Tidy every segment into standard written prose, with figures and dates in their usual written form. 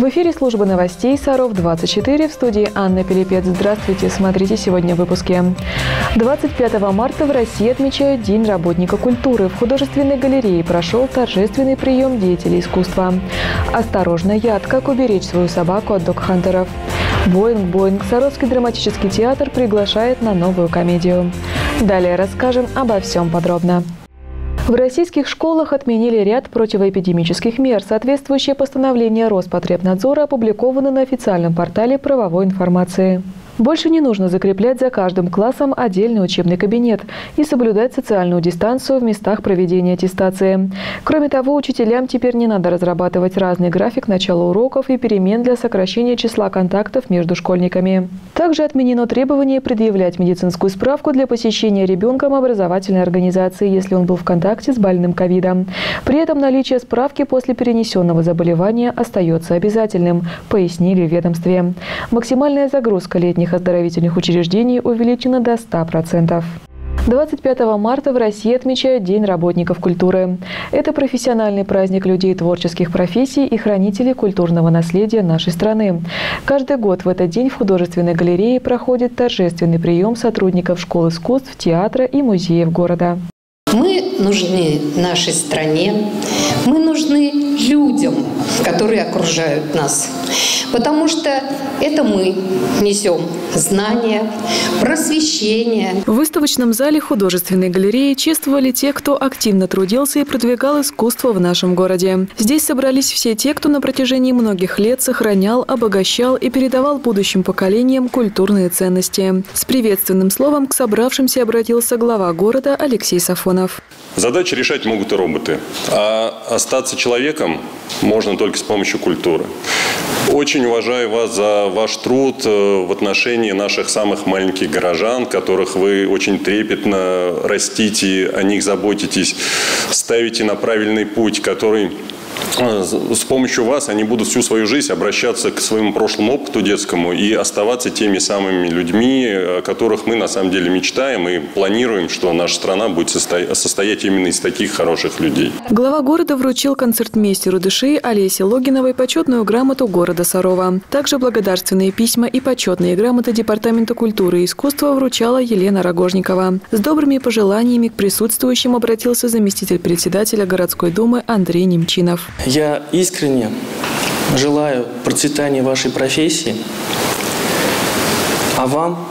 В эфире служба новостей «Саров-24», в студии Анна Пилипец. Здравствуйте, смотрите сегодня в выпуске. 25 марта в России отмечают День работника культуры. В художественной галерее прошел торжественный прием деятелей искусства. Осторожно, яд. Как уберечь свою собаку от догхантеров. Боинг-боинг. Саровский драматический театр приглашает на новую комедию. Далее расскажем обо всем подробно. В российских школах отменили ряд противоэпидемических мер. Соответствующее постановление Роспотребнадзора опубликовано на официальном портале правовой информации. Больше не нужно закреплять за каждым классом отдельный учебный кабинет и соблюдать социальную дистанцию в местах проведения аттестации. Кроме того, учителям теперь не надо разрабатывать разный график начала уроков и перемен для сокращения числа контактов между школьниками. Также отменено требование предъявлять медицинскую справку для посещения ребенком образовательной организации, если он был в контакте с больным ковидом. При этом наличие справки после перенесенного заболевания остается обязательным, пояснили в ведомстве. Максимальная загрузка летних оздоровительных учреждений увеличена до 100%. 25 марта в России отмечают День работников культуры. Это профессиональный праздник людей творческих профессий и хранителей культурного наследия нашей страны. Каждый год в этот день в художественной галерее проходит торжественный прием сотрудников школ искусств, театра и музеев города. Мы нужны нашей стране, мы нужны людям, которые окружают нас, потому что это мы несем знания, просвещение. В выставочном зале художественной галереи чествовали тех, кто активно трудился и продвигал искусство в нашем городе. Здесь собрались все те, кто на протяжении многих лет сохранял, обогащал и передавал будущим поколениям культурные ценности. С приветственным словом к собравшимся обратился глава города Алексей Сафонов. Задачи решать могут и роботы, а остаться человеком можно только с помощью культуры. Очень уважаю вас за ваш труд в отношении наших самых маленьких горожан, которых вы очень трепетно растите, о них заботитесь, ставите на правильный путь, который... С помощью вас они будут всю свою жизнь обращаться к своему прошлому опыту детскому и оставаться теми самыми людьми, о которых мы на самом деле мечтаем и планируем, что наша страна будет состоять именно из таких хороших людей. Глава города вручил концертмейстеру ДШИ Олесе Логиновой почетную грамоту города Сарова. Также благодарственные письма и почетные грамоты Департамента культуры и искусства вручала Елена Рогожникова. С добрыми пожеланиями к присутствующим обратился заместитель председателя городской думы Андрей Немчинов. Я искренне желаю процветания вашей профессии, а вам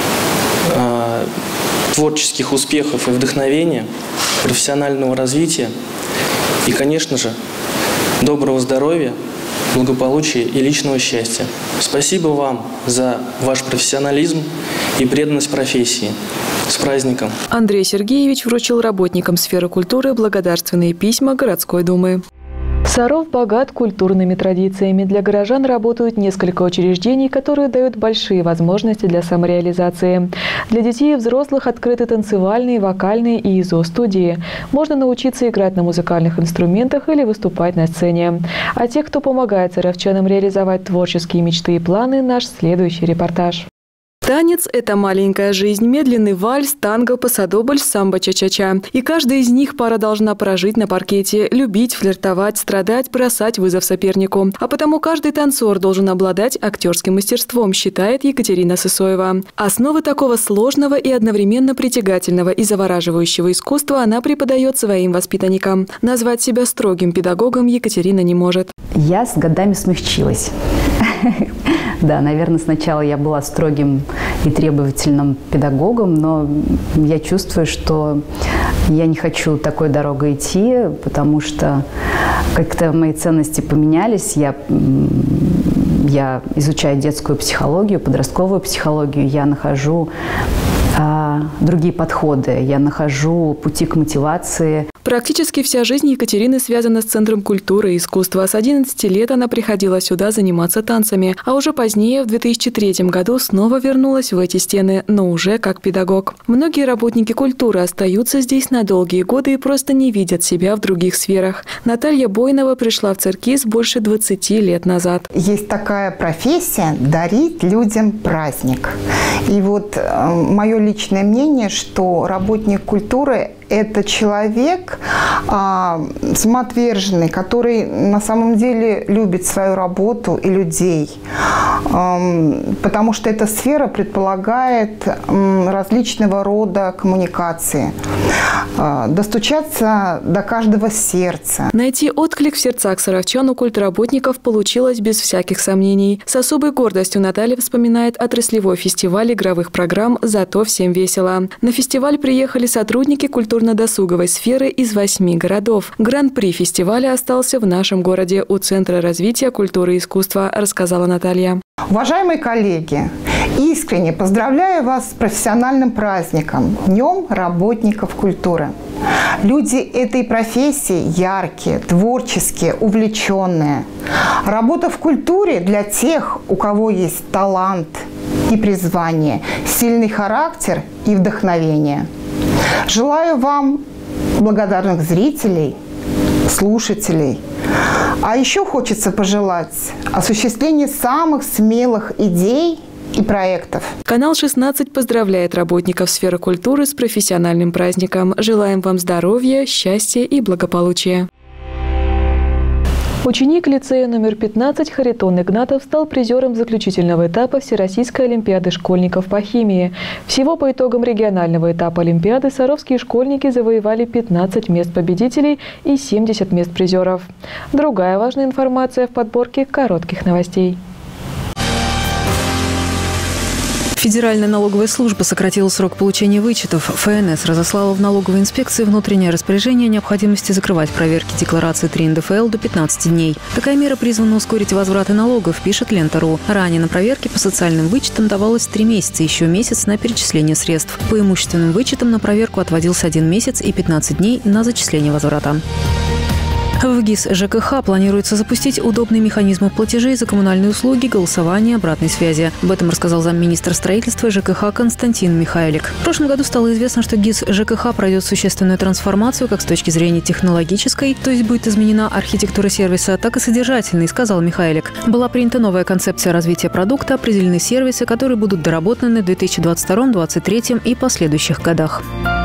творческих успехов и вдохновения, профессионального развития и, конечно же, доброго здоровья, благополучия и личного счастья. Спасибо вам за ваш профессионализм и преданность профессии. С праздником! Андрей Сергеевич вручил работникам сферы культуры благодарственные письма городской думы. Саров богат культурными традициями. Для горожан работают несколько учреждений, которые дают большие возможности для самореализации. Для детей и взрослых открыты танцевальные, вокальные и ИЗО-студии. Можно научиться играть на музыкальных инструментах или выступать на сцене. А тех, кто помогает саровчанам реализовать творческие мечты и планы, наш следующий репортаж. Танец – это маленькая жизнь, медленный вальс, танго, пасадобль, самбо, ча-ча-ча. И каждая из них пара должна прожить на паркете, любить, флиртовать, страдать, бросать вызов сопернику. А потому каждый танцор должен обладать актерским мастерством, считает Екатерина Сысоева. Основы такого сложного и одновременно притягательного и завораживающего искусства она преподает своим воспитанникам. Назвать себя строгим педагогом Екатерина не может. Я с годами смягчилась. Да, наверное, сначала я была строгим и требовательным педагогом, но я чувствую, что я не хочу такой дорогой идти, потому что как-то мои ценности поменялись. Я изучаю детскую психологию, подростковую психологию, я нахожу другие подходы, я нахожу пути к мотивации. Практически вся жизнь Екатерины связана с Центром культуры и искусства. С 11 лет она приходила сюда заниматься танцами, а уже позднее, в 2003 году, снова вернулась в эти стены, но уже как педагог. Многие работники культуры остаются здесь на долгие годы и просто не видят себя в других сферах. Наталья Бойнова пришла в Церкис больше 20 лет назад. Есть такая профессия – дарить людям праздник. И вот мое личное мнение, что работник культуры – это человек самоотверженный, который на самом деле любит свою работу и людей, потому что эта сфера предполагает различного рода коммуникации, достучаться до каждого сердца. Найти отклик в сердцах саровчан у культработников получилось без всяких сомнений. С особой гордостью Наталья вспоминает отраслевой фестиваль игровых программ «Зато всем весело». На фестиваль приехали сотрудники культурно-досуговой сферы из 8 городов. Гран-при фестиваля остался в нашем городе у Центра развития культуры и искусства, рассказала Наталья. Уважаемые коллеги, искренне поздравляю вас с профессиональным праздником – Днем работников культуры. Люди этой профессии яркие, творческие, увлеченные. Работа в культуре для тех, у кого есть талант и призвание, сильный характер и вдохновение. Желаю вам благодарных зрителей, слушателей. А еще хочется пожелать осуществления самых смелых идей и проектов. Канал 16 поздравляет работников сферы культуры с профессиональным праздником. Желаем вам здоровья, счастья и благополучия. Ученик лицея номер 15 Харитон Игнатов стал призером заключительного этапа Всероссийской олимпиады школьников по химии. Всего по итогам регионального этапа олимпиады саровские школьники завоевали 15 мест победителей и 70 мест призеров. Другая важная информация в подборке коротких новостей. Федеральная налоговая служба сократила срок получения вычетов. ФНС разослала в налоговой инспекции внутреннее распоряжение о необходимости закрывать проверки декларации 3 НДФЛ до 15 дней. Такая мера призвана ускорить возвраты налогов, пишет Лента.ру. Ранее на проверки по социальным вычетам давалось 3 месяца, еще месяц на перечисление средств. По имущественным вычетам на проверку отводился 1 месяц и 15 дней на зачисление возврата. В ГИС ЖКХ планируется запустить удобные механизмы платежей за коммунальные услуги, голосования, обратной связи. Об этом рассказал замминистра строительства и ЖКХ Константин Михайлик. В прошлом году стало известно, что ГИС ЖКХ пройдет существенную трансформацию как с точки зрения технологической, то есть будет изменена архитектура сервиса, так и содержательной, сказал Михайлик. Была принята новая концепция развития продукта, определены сервисы, которые будут доработаны в 2022, 2023 и последующих годах.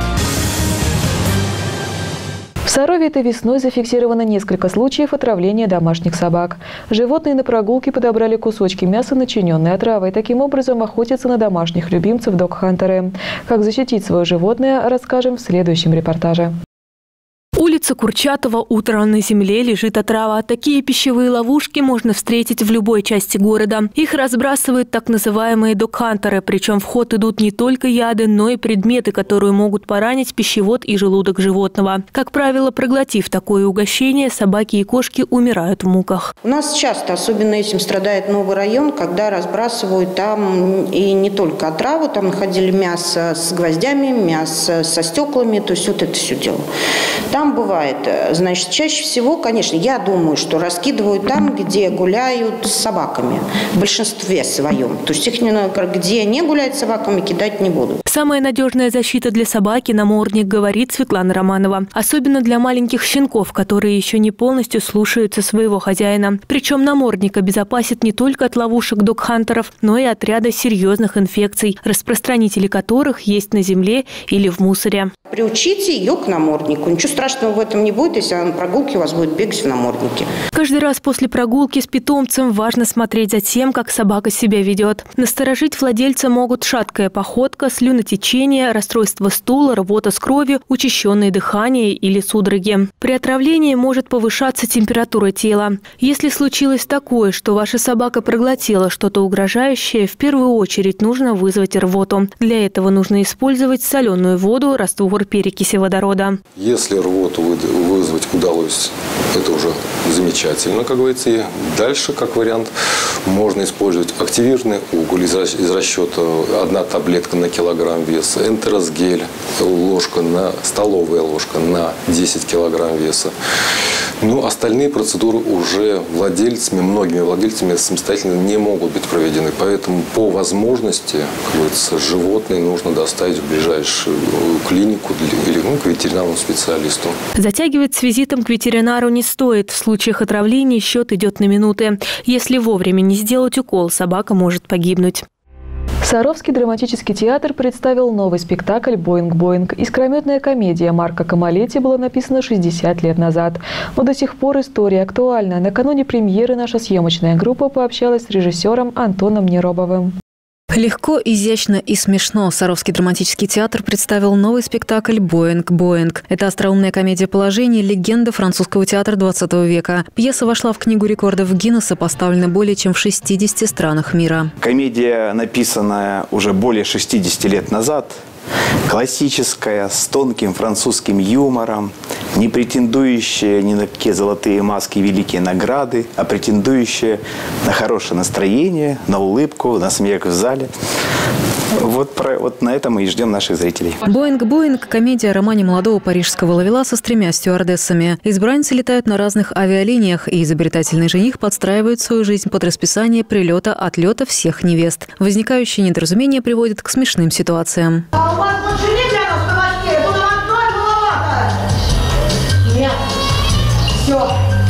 В Сарове этой весной зафиксировано несколько случаев отравления домашних собак. Животные на прогулке подобрали кусочки мяса, начиненные отравой. Таким образом охотятся на домашних любимцев догхантеры. Как защитить свое животное, расскажем в следующем репортаже. Улица Курчатова, утро на земле лежит отрава. Такие пищевые ловушки можно встретить в любой части города. Их разбрасывают так называемые догхантеры. Причем в ход идут не только яды, но и предметы, которые могут поранить пищевод и желудок животного. Как правило, проглотив такое угощение, собаки и кошки умирают в муках. У нас часто, особенно этим страдает новый район, когда разбрасывают там и не только отраву, там находили мясо с гвоздями, мясо со стеклами, то есть вот это все дело. Там бывает, значит, чаще всего, конечно, я думаю, что раскидывают там, где гуляют с собаками, в большинстве своем. То есть их где не гуляют с собаками, кидать не будут. Самая надежная защита для собаки – намордник, говорит Светлана Романова. Особенно для маленьких щенков, которые еще не полностью слушаются своего хозяина. Причем намордник обезопасит не только от ловушек догхантеров, но и от ряда серьезных инфекций, распространители которых есть на земле или в мусоре. Приучите ее к наморднику. Ничего страшного в этом не будет, если она на прогулке у вас будет бегать в наморднике. Каждый раз после прогулки с питомцем важно смотреть за тем, как собака себя ведет. Насторожить владельца могут шаткая походка, слюнотечение, расстройство стула, рвота с кровью, учащенное дыхание или судороги. При отравлении может повышаться температура тела. Если случилось такое, что ваша собака проглотила что-то угрожающее, в первую очередь нужно вызвать рвоту. Для этого нужно использовать соленую воду, раствор перекиси водорода. Если рвоту вызвать удалось, это уже замечательно, как говорится. И дальше, как вариант, можно использовать активированный уголь из расчета 1 таблетка на килограмм веса, энтеросгель, столовая ложка на 10 килограмм веса. Но остальные процедуры уже многими владельцами самостоятельно не могут быть проведены. Поэтому по возможности, как говорится, животное нужно доставить в ближайшую клинику или к ветеринарному специалисту. Затягивать с визитом к ветеринару не стоит. В случаях отравления счет идет на минуты. Если вовремя не сделать укол, собака может погибнуть. Саровский драматический театр представил новый спектакль «Боинг-Боинг». Искрометная комедия Марка Камалетти была написана 60 лет назад. Но до сих пор история актуальна. Накануне премьеры наша съемочная группа пообщалась с режиссером Антоном Неробовым. Легко, изящно и смешно Саровский драматический театр представил новый спектакль «Боинг-Боинг». Это остроумная комедия положений, легенда французского театра 20 века. Пьеса вошла в Книгу рекордов Гиннесса, поставлена более чем в 60 странах мира. Комедия, написанная уже более 60 лет назад, классическая, с тонким французским юмором, не претендующая ни на какие золотые маски и великие награды, а претендующая на хорошее настроение, на улыбку, на смех в зале. Вот на это мы и ждем наших зрителей. «Боинг-Боинг» – комедия о романе молодого парижского ловеласа с 3 стюардессами. Избранницы летают на разных авиалиниях, и изобретательный жених подстраивает свою жизнь под расписание прилета-отлета всех невест. Возникающие недоразумения приводят к смешным ситуациям. А у вас больше нет для нас новостей? Это нам одной маловато. Нет. Все.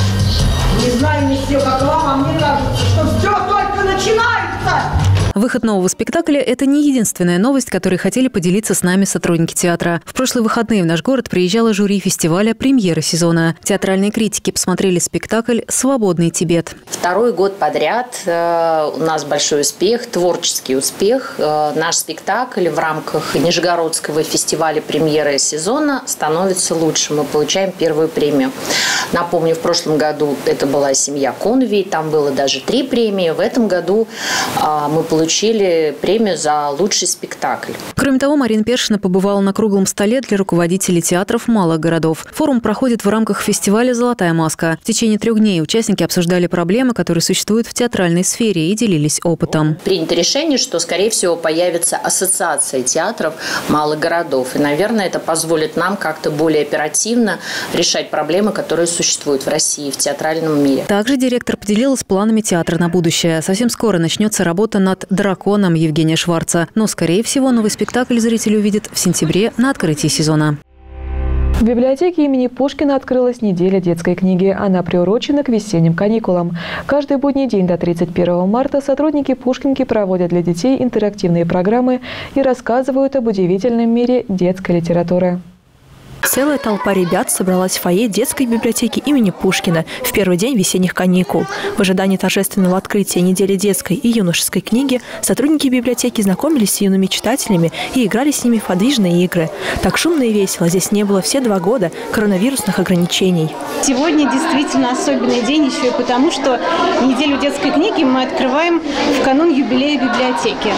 Не знаю, не все, как вам, а мне кажется, что все только начинается. Выход нового спектакля – это не единственная новость, которой хотели поделиться с нами сотрудники театра. В прошлые выходные в наш город приезжало жюри фестиваля «Премьера сезона». Театральные критики посмотрели спектакль «Свободный Тибет». Второй год подряд у нас большой успех, творческий успех. Наш спектакль в рамках Нижегородского фестиваля «Премьера сезона» становится лучшим. Мы получаем первую премию. Напомню, в прошлом году это была «Семья Конвей», там было даже 3 премии. В этом году мы получили премию за лучший спектакль. Кроме того, Марина Першина побывала на круглом столе для руководителей театров малых городов. Форум проходит в рамках фестиваля «Золотая маска». В течение 3 дней участники обсуждали проблемы, которые существуют в театральной сфере, и делились опытом. Принято решение, что, скорее всего, появится ассоциация театров малых городов. И, наверное, это позволит нам как-то более оперативно решать проблемы, которые существуют в России, в театральном мире. Также директор поделилась планами театра на будущее. Совсем скоро начнется работа над «Драконом» Евгения Шварца. Но, скорее всего, новый спектакль зрители увидят в сентябре на открытии сезона. В библиотеке имени Пушкина открылась неделя детской книги. Она приурочена к весенним каникулам. Каждый будний день до 31 марта сотрудники Пушкинки проводят для детей интерактивные программы и рассказывают об удивительном мире детской литературы. Целая толпа ребят собралась в фойе детской библиотеки имени Пушкина в первый день весенних каникул. В ожидании торжественного открытия недели детской и юношеской книги сотрудники библиотеки знакомились с юными читателями и играли с ними в подвижные игры. Так шумно и весело здесь не было все 2 года коронавирусных ограничений. Сегодня действительно особенный день еще и потому, что неделю детской книги мы открываем в канун юбилея библиотеки.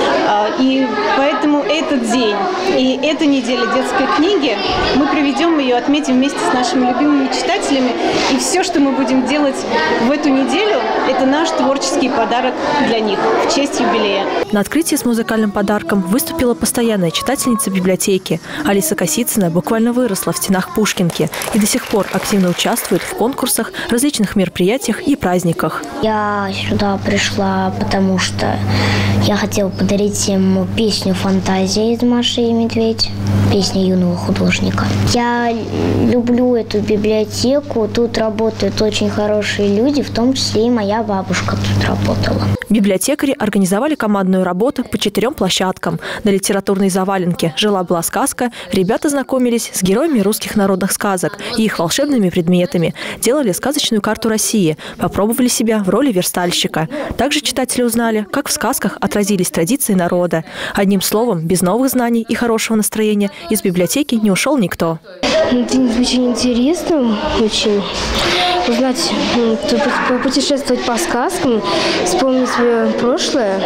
И поэтому этот день и эта неделя детской книги мы проведем ее, отметим вместе с нашими любимыми читателями. И все, что мы будем делать в эту неделю, это наш творческий подарок для них в честь юбилея. На открытии с музыкальным подарком выступила постоянная читательница библиотеки. Алиса Косицына буквально выросла в стенах Пушкинки и до сих пор активно участвует в конкурсах, различных мероприятиях и праздниках. Я сюда пришла, потому что я хотела подарить им песню «Фантазия» из «Маши и медведь», песня юного художника. Я люблю эту библиотеку, тут работают очень хорошие люди, в том числе и моя бабушка тут работала. Библиотекари организовали командную работу по 4 площадкам. На литературной заваленке «Жила-была сказка» ребята знакомились с героями русских народных сказок и их волшебными предметами, делали сказочную карту России, попробовали себя в роли верстальщика. Также читатели узнали, как в сказках отразились традиции народа. Одним словом, без новых знаний и хорошего настроения из библиотеки не ушел никто. Это очень интересно, очень узнать, путешествовать по сказкам, вспомнить свое прошлое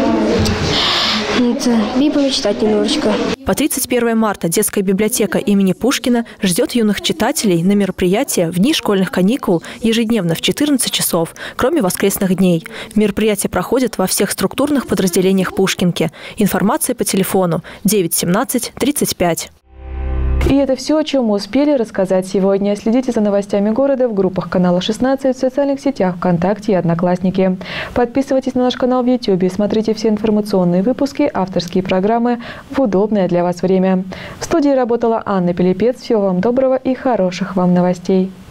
и помечтать немножечко. По 31 марта детская библиотека имени Пушкина ждет юных читателей на мероприятия в дни школьных каникул ежедневно в 14 часов, кроме воскресных дней. Мероприятия проходят во всех структурных подразделениях Пушкинки. Информация по телефону 917 35. И это все, о чем мы успели рассказать сегодня. Следите за новостями города в группах канала 16, в социальных сетях ВКонтакте и Одноклассники. Подписывайтесь на наш канал в YouTube и смотрите все информационные выпуски, авторские программы в удобное для вас время. В студии работала Анна Пилипец. Всего вам доброго и хороших вам новостей.